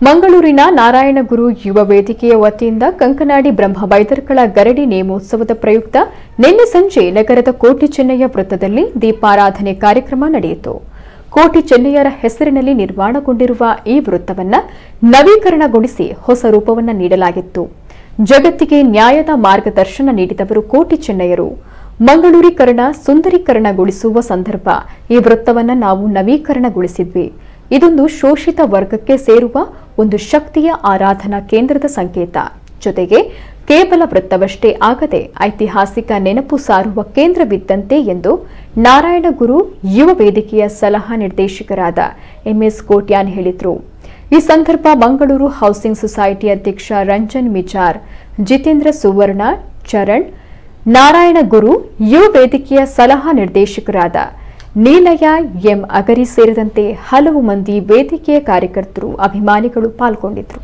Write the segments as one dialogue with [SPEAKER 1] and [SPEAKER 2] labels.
[SPEAKER 1] ಮಂಗಳೂರಿನ ನಾರಾಯಣಗುರು ಯುವ ವೇದಿಕೆಯ ವತಿಯಿಂದ ಕಂಕನಾಡಿ ಬ್ರಹ್ಮ ಬೈದರ್ಕಳ ಗರಡಿ ನೇಮೋತ್ಸವದ ಪ್ರಯುಕ್ತ ನಿನ್ನೆ ಸಂಜೆ ನಗರದ ಕೋಟಿ ಚೆನ್ನಯ್ಯ ವೃತ್ತದಲ್ಲಿ ದೀಪಾರಾಧನೆ ಕಾರ್ಯಕ್ರಮ ನಡೆಯಿತು. ಕೋಟಿ ಚೆನ್ನಯ್ಯರ ಹೆಸರಿನಲ್ಲಿ ನಿರ್ಮಾಣಗೊಂಡಿರುವ ಈ ವೃತ್ತವನ್ನು ನವೀಕರಣಗೊಳಿಸಿ ಹೊಸ ರೂಪವನ್ನು ನೀಡಲಾಗಿತ್ತು. ಜಗತ್ತಿಗೆ ನ್ಯಾಯದ ಮಾರ್ಗದರ್ಶನ ನೀಡಿದವರು ಕೋಟಿ ಚೆನ್ನಯ್ಯರು. ಮಂಗಳೂರೀಕರಣ ಸುಂದರೀಕರಣಗೊಳಿಸುವ ಸಂದರ್ಭ ಈ ವೃತ್ತವನ್ನು ನಾವು ನವೀಕರಣಗೊಳಿಸಿದ್ವಿ. ಇದೊಂದು ಶೋಷಿತ ವರ್ಗಕ್ಕೆ ಸೇರುವ ಒಂದು ಶಕ್ತಿಯ ಆರಾಧನಾ ಕೇಂದ್ರದ ಸಂಕೇತ. ಜೊತೆಗೆ ಕೇವಲ ವೃತ್ತವಷ್ಟೇ ಆಗದೆ ಐತಿಹಾಸಿಕ ನೆನಪು ಸಾರುವ ಕೇಂದ್ರವಿದ್ದಂತೆ ಎಂದು ನಾರಾಯಣಗುರು ಯುವ ವೇದಿಕೆಯ ಸಲಹಾ ನಿರ್ದೇಶಕರಾದ ಎಂಎಸ್ ಕೋಟ್ಯಾನ್ ಹೇಳಿದರು. ಈ ಸಂದರ್ಭ ಮಂಗಳೂರು ಹೌಸಿಂಗ್ ಸೊಸೈಟಿ ಅಧ್ಯಕ್ಷ ರಂಜನ್ ಮಿಜಾರ್, ಜಿತೇಂದ್ರ ಸುವರ್ಣ, ಚರಣ್, ನಾರಾಯಣಗುರು ಯುವ ವೇದಿಕೆಯ ಸಲಹಾ ನಿರ್ದೇಶಕರಾದ ನೀಲಯ ಎಂ ಅಗರಿ ಸೇರಿದಂತೆ ಹಲವು ಮಂದಿ ವೇದಿಕೆಯ ಕಾರ್ಯಕರ್ತರು, ಅಭಿಮಾನಿಗಳು ಪಾಲ್ಗೊಂಡಿದ್ದರು.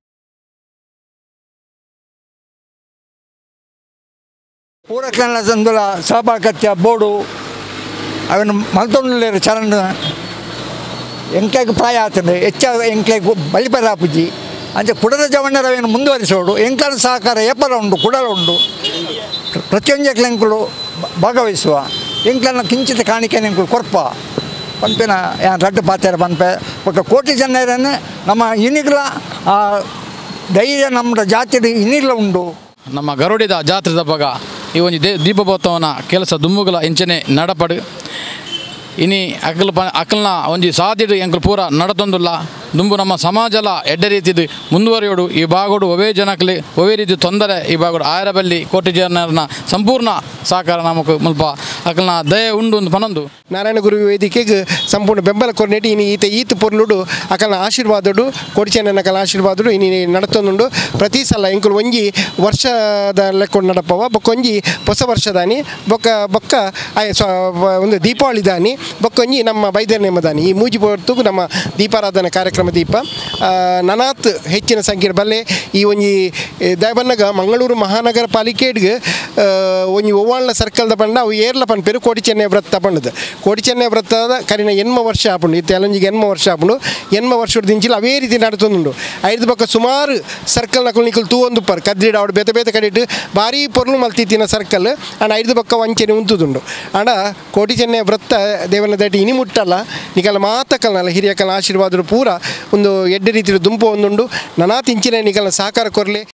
[SPEAKER 2] ಪೂರಕಲ ಸಂದುಲ ಸಹಭಾಗತ್ಯ ಬೋರ್ಡು ಅವನು ಮಲ್ತೊಂದು ಚರಂಡ ಎಂಕ್ಲೆಗೆ ಪ್ರಾಯ ಆಗ್ತದೆ ಹೆಚ್ಚ ಎಂಕ್ಲೆಗೆ ಬಲಿಪರಾಪುಜಿ ಅಂಚೆ ಕುಡದ ಜವಣ್ಣರವೇನು ಮುಂದುವರಿಸೋಡು ಎಂಕ್ಲನ ಸಹಕಾರ ಏಪರ ಉಂಡು ಕುಡಲ ಉಂಡು ಪ್ರತಿಯೊಂದು ಎಂಕ್ಲು ಭಾಗವಹಿಸುವ ಎಂಕ್ಲನ ಕಿಂಚಿತ ಕಾಣಿಕೆ ಎಂಕ್ಲು ಕೊರ್ಪ ಪಂಪಿನ ರಡ್ಡು ಪಾತ್ರೆ ಪಂಪೆ ಒಟ್ಟು ಕೋಟಿ ಜನರನ್ನು ನಮ್ಮ ಇನಿಗ್ಲ ಧೈರ್ಯ ನಮ್ಮ ಜಾತಿ ಇನಿಗ್ಲ ಉಂಡು.
[SPEAKER 3] ನಮ್ಮ ಗರುಡಿದ ಜಾತ್ರೆದ ಭಾಗ ಈ ಒಂದು ದೀಪೋತ್ಸವನ ಕೆಲಸ ದುಮ್ಮುಗಳ ಇಂಚನೆ ನಡಪಡು ಇನಿ ಅಕಲ್ನ ಒಂಜಿ ಸಾಧ್ಯತೆ ಎಂಕಲು ಪೂರ ನಡತೊಂದುಲ್ಲ ದುಂಬು ನಮ್ಮ ಸಮಾಜಲ ಎಡ್ಡೆ ರೀತಿದು ಮುಂದುವರಿಯೋಡು ಈ ಭಾಗೋಡು ಒವೇ ಜನಕ್ಲಿ ಒವೇ ರೀತಿ ತೊಂದರೆ ಈ ಭಾಗೋಡು ಆಯರಬಲ್ಲಿ ಕೋಟಿ ಜನರನ್ನ ಸಂಪೂರ್ಣ ಸಹಕಾರ ನಮಗೆ ಮುಲ್ಪ ಅಕಲ್ನ ದಯ ಉಂಡು ಒಂದು ಪನೊಂದು
[SPEAKER 4] ನಾರಾಯಣಗುರು ವೇದಿಕೆಗೆ ಸಂಪೂರ್ಣ ಬೆಂಬಲ ಕೊರ್ನೆಟಿ ಇನಿ ಈತ ಪೊರ್ಲುಡು ಅಕಲ್ನ ಆಶೀರ್ವಾದಡು ಕೋಟಿ ಚೆನ್ನಯ್ಯನ ಅಕಲ್ನ ಆಶೀರ್ವಾದಡು ಇನಿ ನಡತೊಂದುಂಡು ಪ್ರತಿ ಸಲ ಎಂಕುಲು ಒಂಜಿ ವರ್ಷದ ಲೆಕ್ಕೊಂಡು ನಡಪವ ಬೊಕ್ಕ ಒಂಜಿ ಹೊಸ ವರ್ಷದಾನಿ ಬೊಕ್ಕ ಒಂದು ದೀಪಾವಳಿ ದಾನಿ ಬೊಕ್ಕೊಂಜಿ ನಮ್ಮ ಬೈದರ್ ನೇಮದಾನಿ ಈ ಮೂಜಿ ಹೊರತು ನಮ್ಮ ದೀಪಾರಾಧನೆ ಕಾರ್ಯಕ್ರಮ ದೀಪ ನನಾತ್ ಹೆಚ್ಚಿನ ಸಂಖ್ಯೆ ಬಲ್ಲೆ ಈ ಒಂಜಿ ದಯಬನ್ನಗ ಮಂಗಳೂರು ಮಹಾನಗರ ಪಾಲಿಕೆಡ್ಗೆ ಒಂಜಿ ಒವ್ವಾಳ್ನ ಸರ್ಕಲ್ದ ಪಂಡ ಅವು ಏರ್ಲ ಪನ್ಪೇರು ಕೋಟಿ ಚೆನ್ನಯ್ಯ ವ್ರತ ಪಂಡದು ಕೋಟಿ ಚೆನ್ನಯ್ಯ ವ್ರತದ ಕರಿನ ಎನ್ಮ ವರ್ಷ ಆಪುಂಡು ಈ ತೆಲಂಜಿಗೆ ಎನ್ಮ ವರ್ಷ ಆಪುಂಡು ಎನ್ಮ ವರ್ಷದ ದಿಂಚಿಲ್ ಅವೇ ರೀತಿ ನಡತೊಂದುಂಡು ಐದು ಪಕ್ಕ ಸುಮಾರು ಸರ್ಕಲ್ ನಕಲು ನಿಕಲು ತೂವೊಂದು ಪರ್ ಕದ್ರಿಡ ಅವಡು ಬೇತೆ ಬೇತೆ ಕಡೆ ಭಾರಿ ಪೊರ್ಲು ಮಲ್ತಿತ್ತಿನ ಸರ್ಕಲ್ ಅಂಡ್ ಐದು ಪಕ್ಕ ವಂಚನೆ ಉಂತುದುಂಡು ಅಂಡ ಕೋಟಿ ಚೆನ್ನಯ್ಯ ವ್ರತ ದೇವನ ದಟಿ ಇನಿ ಮುಟ್ಟಲ್ಲ ನಿಕಲ ಮಾತಕಲ್ನಲ್ಲ ಹಿರಿಯಕಲ್ನ ಆಶೀರ್ವಾದರು ಪೂರ ಒಂದು ಎಡ್ಡೆ ರೀತಿಯ ದುಂಪು ಒಂದುಂಡು ನನಾತ್ ಇಂಚಿನ ನಿಕಲ್ನ ಸಹಕಾರ ಕೊರಲೆ.